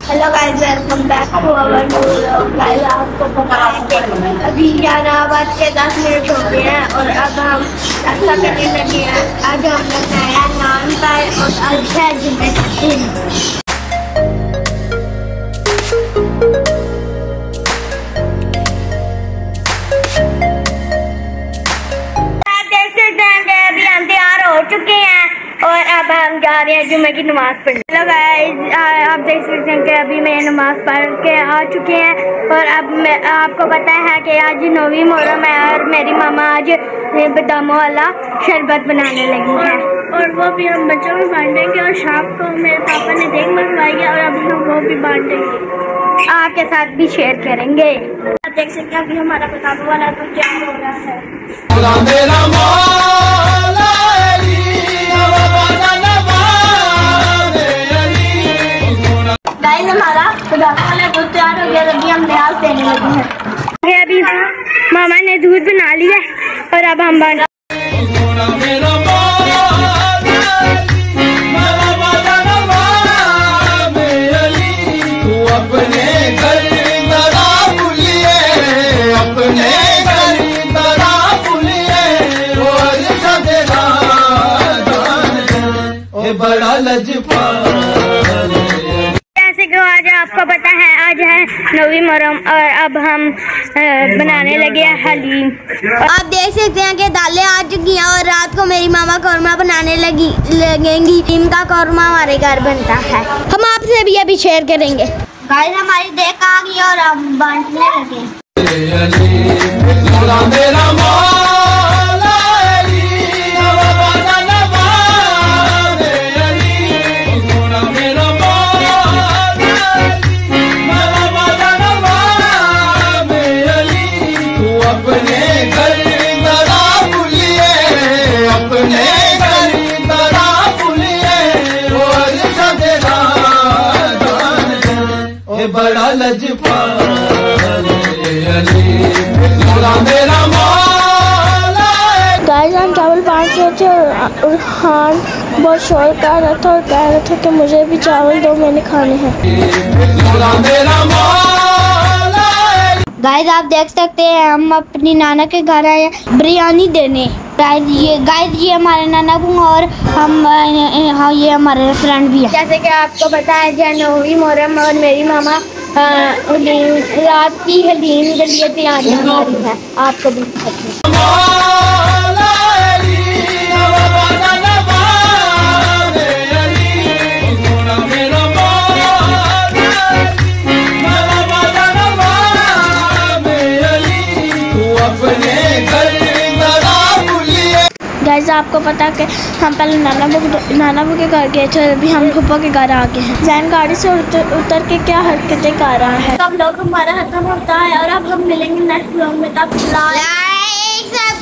Hello guys, welcome back to our vlog. Guys आपको पता है कि अभी जहानाबाद के 10 मिनट हो गए हैं और अब हम नाश्ता करने लगे हैं। आज हमने बनाया नान फ्राई और आज है जुम्मे का दिन। आप देख सकते हैं कि अभी हम तैयार हो चुके हैं और अब हम जा रहे हैं जुम्मे की नमाज पढ़ने। हेलो गाइस, आप देख सकते हैं कि अभी मैं नमाज पढ़ के आ चुके हैं और अब आपको पता है कि आज 9वीं मुहर्रम है और मेरी मामा आज बादामों वाला शरबत बनाने लगी है और वो भी हम बच्चों में बांटेंगे और शाम को मेरे पापा ने देख मंगवाई है और अभी हम वो भी बांटेंगे, आपके साथ भी शेयर करेंगे। आप देख सकते हैं अभी हमारा बादामों वाला तो तैयार हो रहा है। हमारा वाला दूध तैयार हो गया, अभी हम न्याज देने लगे हैं। अभी मामा ने दूध बना लिया और अब हम बना बड़ा लजपाल। आज आपको पता है आज है 9वीं मुहर्रम और अब हम बनाने लगे हैं हलीम। आप देख सकते हैं कि दालें आ चुकी हैं और रात को मेरी मामा कौरमा बनाने लगेंगी। हलीम का कौरमा हमारे घर बनता है, हम आपसे भी अभी शेयर करेंगे। गाइस हमारी देख आ गई और हम बांटने लगे। बड़ा लजपाल गाइस हम चावल बांट रहे थे और खान बहुत शोर कर रहा था और कह रहा था कि मुझे भी चावल दो, मैंने खाने हैं। गाइस आप देख सकते हैं हम अपनी नाना के घर आए हैं बिरयानी देने। गाइस ये हमारे नाना और हम ये हमारे फ्रेंड भी हैं। जैसे कि आपको पता है कि 9वीं मुहर्रम और मेरी मामा रात की हलीम के लिए तैयारी हमारी है, आपको भी गाइस आपको पता है कि हम पहले नाना के घर गए थे, अभी हम फूफा के घर आ गए हैं। जैन गाड़ी से उतर के क्या हरकतें कर रहा है। सब लोग हमारा खत्म होता है और अब हम मिलेंगे नेक्स्ट व्लॉग में। तब